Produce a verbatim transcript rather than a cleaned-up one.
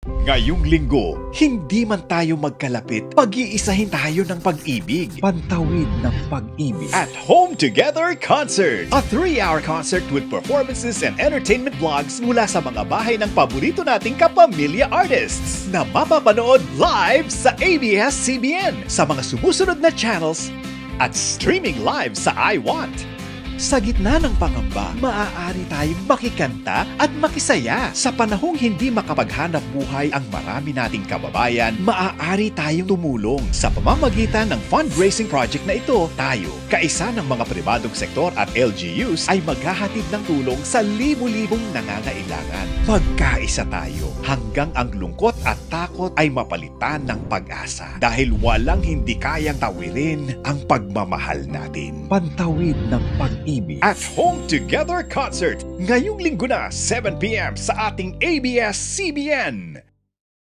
Ngayong linggo, hindi man tayo magkalapit, pag-iisahin tayo ng pag-ibig. Pantawid ng pag-ibig. At Home Together Concert, a three-hour concert with performances and entertainment vlogs mula sa mga bahay ng paborito nating kapamilya artists na mapapanood live sa A B S C B N, sa mga sumusunod na channels at streaming live sa iWant. Sa gitna ng pangamba, maaari tayong makikanta at makisaya. Sa panahong hindi makapaghanap buhay ang marami nating kababayan, maaari tayong tumulong. Sa pamamagitan ng fundraising project na ito, tayo, kaisa ng mga pribadong sektor at L G Us, ay maghahatid ng tulong sa libu-libong nangangailangan. Magkaisa tayo hanggang ang lungkot at takot ay mapalitan ng pag-asa. Dahil walang hindi kayang tawirin ang pagmamahal natin. Pantawid ng pag-ibig. At Home Together Concert, ngayong linggo na, seven p m sa ating A B S C B N.